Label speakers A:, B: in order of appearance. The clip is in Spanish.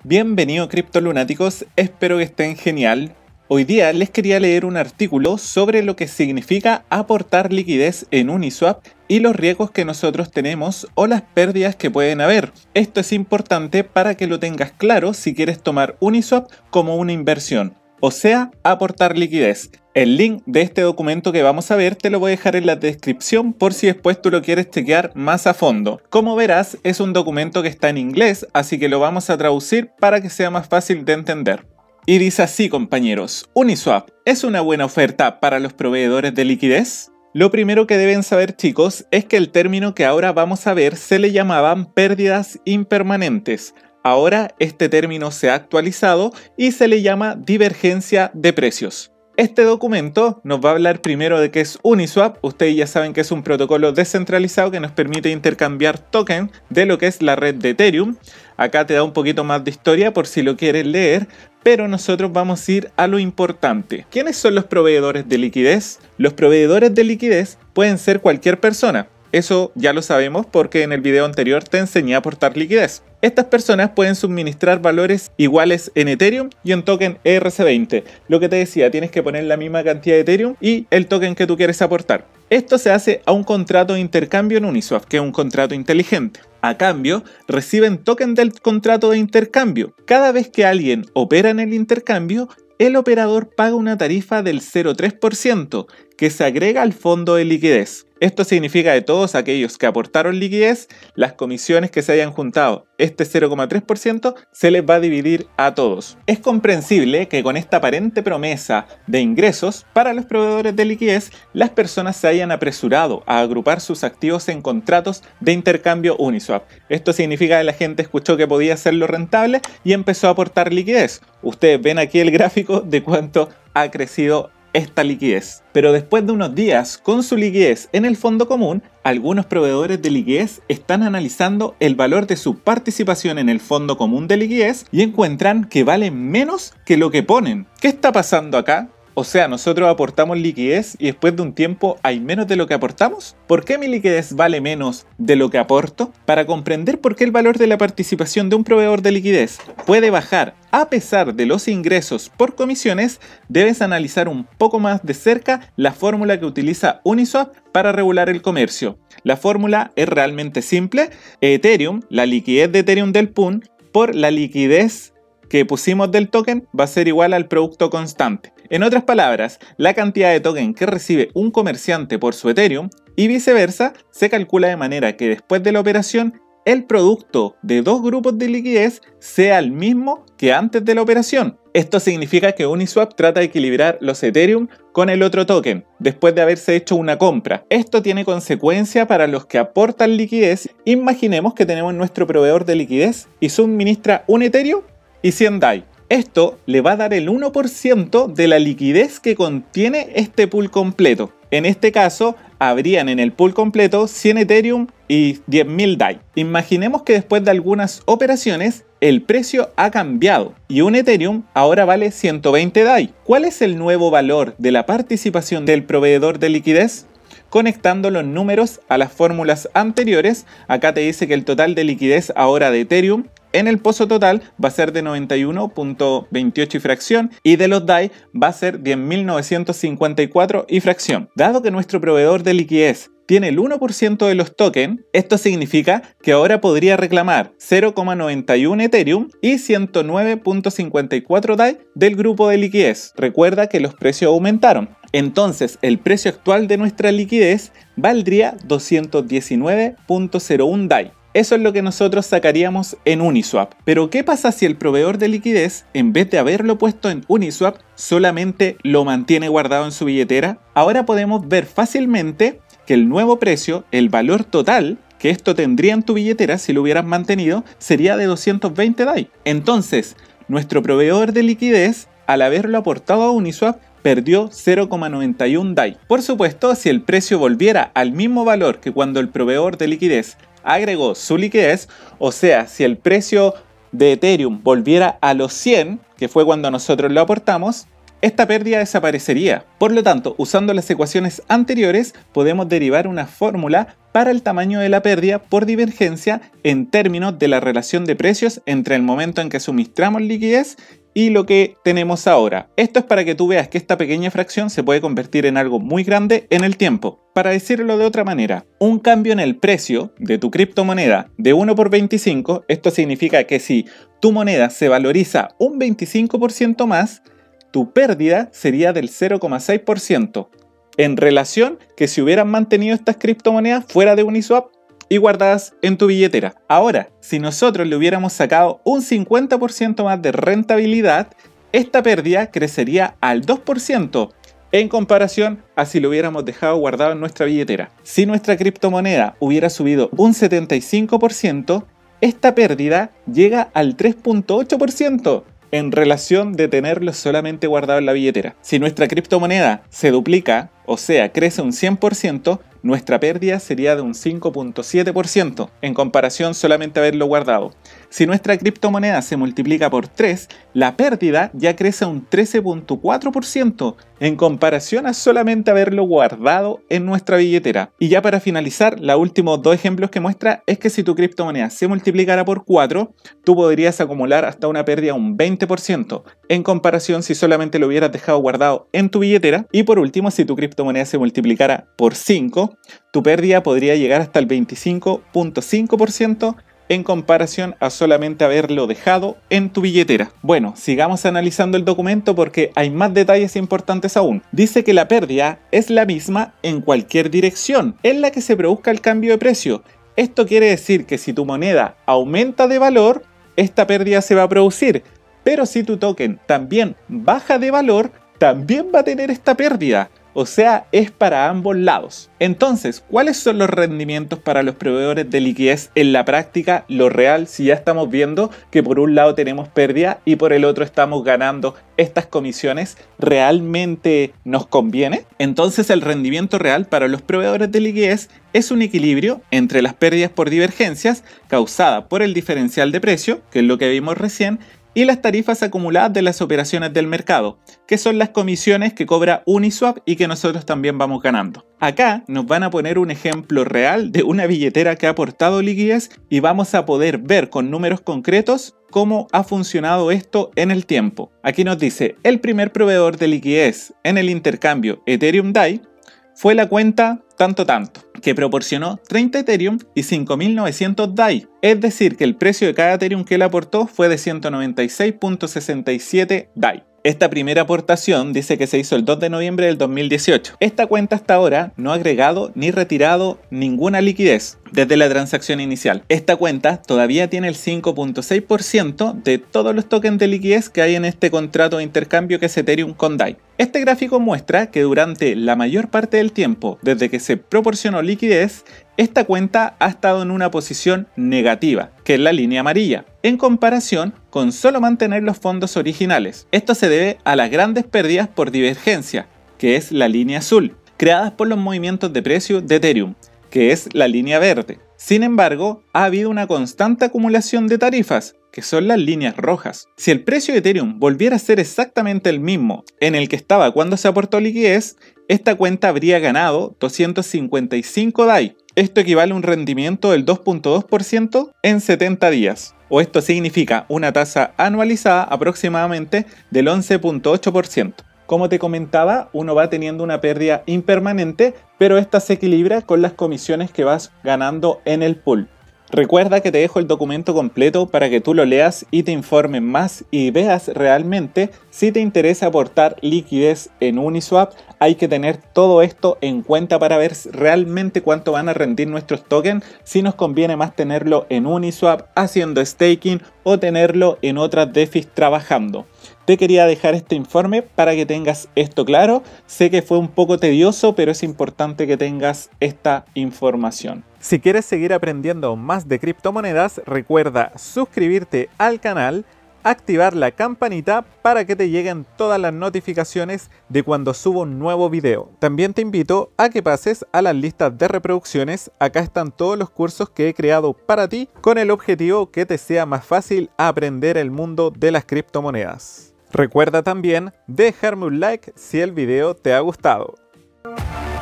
A: Bienvenido criptolunáticos, espero que estén genial. Hoy día les quería leer un artículo sobre lo que significa aportar liquidez en Uniswap y los riesgos que nosotros tenemos o las pérdidas que pueden haber. Esto es importante para que lo tengas claro si quieres tomar Uniswap como una inversión, o sea, aportar liquidez. El link de este documento que vamos a ver te lo voy a dejar en la descripción por si después tú lo quieres chequear más a fondo. Como verás, es un documento que está en inglés, así que lo vamos a traducir para que sea más fácil de entender. Y dice así, compañeros: Uniswap, ¿es una buena oferta para los proveedores de liquidez? Lo primero que deben saber, chicos, es que el término que ahora vamos a ver se le llamaban pérdidas impermanentes. Ahora este término se ha actualizado y se le llama divergencia de precios. Este documento nos va a hablar primero de qué es Uniswap. Ustedes ya saben que es un protocolo descentralizado que nos permite intercambiar tokens de lo que es la red de Ethereum. Acá te da un poquito más de historia por si lo quieres leer, pero nosotros vamos a ir a lo importante. ¿Quiénes son los proveedores de liquidez? Los proveedores de liquidez pueden ser cualquier persona. Eso ya lo sabemos porque en el video anterior te enseñé a aportar liquidez. Estas personas pueden suministrar valores iguales en Ethereum y en token ERC20. Lo que te decía, tienes que poner la misma cantidad de Ethereum y el token que tú quieres aportar. Esto se hace a un contrato de intercambio en Uniswap, que es un contrato inteligente. A cambio, reciben token del contrato de intercambio. Cada vez que alguien opera en el intercambio, el operador paga una tarifa del 0,3% que se agrega al fondo de liquidez. Esto significa que todos aquellos que aportaron liquidez, las comisiones que se hayan juntado, este 0,3% se les va a dividir a todos. Es comprensible que con esta aparente promesa de ingresos para los proveedores de liquidez, las personas se hayan apresurado a agrupar sus activos en contratos de intercambio Uniswap. Esto significa que la gente escuchó que podía hacerlo rentable y empezó a aportar liquidez. Ustedes ven aquí el gráfico de cuánto ha crecido esta liquidez. Pero después de unos días con su liquidez en el fondo común, algunos proveedores de liquidez están analizando el valor de su participación en el fondo común de liquidez y encuentran que vale menos que lo que ponen. ¿Qué está pasando acá? O sea, nosotros aportamos liquidez y después de un tiempo hay menos de lo que aportamos. ¿Por qué mi liquidez vale menos de lo que aporto? Para comprender por qué el valor de la participación de un proveedor de liquidez puede bajar a pesar de los ingresos por comisiones, debes analizar un poco más de cerca la fórmula que utiliza Uniswap para regular el comercio. La fórmula es realmente simple: Ethereum, la liquidez de Ethereum del pool, por la liquidez que pusimos del token va a ser igual al producto constante. En otras palabras, la cantidad de token que recibe un comerciante por su Ethereum y viceversa se calcula de manera que después de la operación el producto de dos grupos de liquidez sea el mismo que antes de la operación. Esto significa que Uniswap trata de equilibrar los Ethereum con el otro token después de haberse hecho una compra. Esto tiene consecuencia para los que aportan liquidez. Imaginemos que tenemos nuestro proveedor de liquidez y suministra un Ethereum y 100 DAI. Esto le va a dar el 1% de la liquidez que contiene este pool completo. En este caso, habrían en el pool completo 100 Ethereum y 10.000 DAI. Imaginemos que después de algunas operaciones, el precio ha cambiado y un Ethereum ahora vale 120 DAI. ¿Cuál es el nuevo valor de la participación del proveedor de liquidez? Conectando los números a las fórmulas anteriores, acá te dice que el total de liquidez ahora de Ethereum en el pozo total va a ser de 91.28 y fracción y de los DAI va a ser 10.954 y fracción. Dado que nuestro proveedor de liquidez tiene el 1% de los tokens, esto significa que ahora podría reclamar 0,91 Ethereum y 109.54 DAI del grupo de liquidez. Recuerda que los precios aumentaron. Entonces, el precio actual de nuestra liquidez valdría 219.01 DAI. Eso es lo que nosotros sacaríamos en Uniswap. Pero ¿qué pasa si el proveedor de liquidez, en vez de haberlo puesto en Uniswap, solamente lo mantiene guardado en su billetera? Ahora podemos ver fácilmente que el nuevo precio, el valor total que esto tendría en tu billetera si lo hubieras mantenido, sería de 220 DAI. Entonces, nuestro proveedor de liquidez, al haberlo aportado a Uniswap, perdió 0,91 DAI. Por supuesto, si el precio volviera al mismo valor que cuando el proveedor de liquidez agregó su liquidez, o sea, si el precio de Ethereum volviera a los 100, que fue cuando nosotros lo aportamos, esta pérdida desaparecería. Por lo tanto, usando las ecuaciones anteriores, podemos derivar una fórmula para el tamaño de la pérdida por divergencia en términos de la relación de precios entre el momento en que suministramos liquidez y lo que tenemos ahora. Esto es para que tú veas que esta pequeña fracción se puede convertir en algo muy grande en el tiempo. Para decirlo de otra manera, un cambio en el precio de tu criptomoneda de 1 por 25, esto significa que si tu moneda se valoriza un 25% más, tu pérdida sería del 0,6%, en relación que si hubieran mantenido estas criptomonedas fuera de Uniswap y guardadas en tu billetera. Ahora, si nosotros le hubiéramos sacado un 50% más de rentabilidad, esta pérdida crecería al 2% en comparación a si lo hubiéramos dejado guardado en nuestra billetera. Si nuestra criptomoneda hubiera subido un 75%, esta pérdida llega al 3,8% en relación de tenerlo solamente guardado en la billetera. Si nuestra criptomoneda se duplica, o sea, crece un 100%, nuestra pérdida sería de un 5,7% en comparación solamente haberlo guardado. Si nuestra criptomoneda se multiplica por 3, la pérdida ya crece a un 13,4% en comparación a solamente haberlo guardado en nuestra billetera. Y ya para finalizar, los últimos dos ejemplos que muestra es que si tu criptomoneda se multiplicara por 4, tú podrías acumular hasta una pérdida de un 20% en comparación si solamente lo hubieras dejado guardado en tu billetera. Y por último, si tu criptomoneda se multiplicara por 5, tu pérdida podría llegar hasta el 25,5% en comparación a solamente haberlo dejado en tu billetera. Bueno, sigamos analizando el documento porque hay más detalles importantes aún. Dice que la pérdida es la misma en cualquier dirección en la que se produzca el cambio de precio. Esto quiere decir que si tu moneda aumenta de valor, esta pérdida se va a producir. Pero si tu token también baja de valor, también va a tener esta pérdida. O sea, es para ambos lados. Entonces, ¿cuáles son los rendimientos para los proveedores de liquidez en la práctica, lo real, si ya estamos viendo que por un lado tenemos pérdida y por el otro estamos ganando estas comisiones? ¿Realmente nos conviene? Entonces, el rendimiento real para los proveedores de liquidez es un equilibrio entre las pérdidas por divergencias causadas por el diferencial de precio, que es lo que vimos recién, y las tarifas acumuladas de las operaciones del mercado, que son las comisiones que cobra Uniswap y que nosotros también vamos ganando. Acá nos van a poner un ejemplo real de una billetera que ha aportado liquidez y vamos a poder ver con números concretos cómo ha funcionado esto en el tiempo. Aquí nos dice, el primer proveedor de liquidez en el intercambio Ethereum DAI fue la cuenta tanto, que proporcionó 30 Ethereum y 5.900 DAI, es decir que el precio de cada Ethereum que él aportó fue de 196,67 DAI. Esta primera aportación dice que se hizo el 2 de noviembre del 2018. Esta cuenta hasta ahora no ha agregado ni retirado ninguna liquidez desde la transacción inicial. Esta cuenta todavía tiene el 5,6% de todos los tokens de liquidez que hay en este contrato de intercambio que es Ethereum con DAI. Este gráfico muestra que durante la mayor parte del tiempo, desde que se proporcionó liquidez, esta cuenta ha estado en una posición negativa, que es la línea amarilla, en comparación con solo mantener los fondos originales. Esto se debe a las grandes pérdidas por divergencia, que es la línea azul, creadas por los movimientos de precio de Ethereum, que es la línea verde. Sin embargo, ha habido una constante acumulación de tarifas, que son las líneas rojas. Si el precio de Ethereum volviera a ser exactamente el mismo en el que estaba cuando se aportó liquidez, esta cuenta habría ganado 255 DAI. Esto equivale a un rendimiento del 2,2% en 70 días. O esto significa una tasa anualizada aproximadamente del 11,8%. Como te comentaba, uno va teniendo una pérdida impermanente, pero esta se equilibra con las comisiones que vas ganando en el pool. Recuerda que te dejo el documento completo para que tú lo leas y te informes más y veas realmente si te interesa aportar liquidez en Uniswap. Hay que tener todo esto en cuenta para ver realmente cuánto van a rendir nuestros tokens, si nos conviene más tenerlo en Uniswap haciendo staking o tenerlo en otras DeFi trabajando. Te quería dejar este informe para que tengas esto claro. Sé que fue un poco tedioso, pero es importante que tengas esta información. Si quieres seguir aprendiendo más de criptomonedas, recuerda suscribirte al canal, activar la campanita para que te lleguen todas las notificaciones de cuando subo un nuevo video. También te invito a que pases a las listas de reproducciones. Acá están todos los cursos que he creado para ti con el objetivo que te sea más fácil aprender el mundo de las criptomonedas. Recuerda también dejarme un like si el video te ha gustado.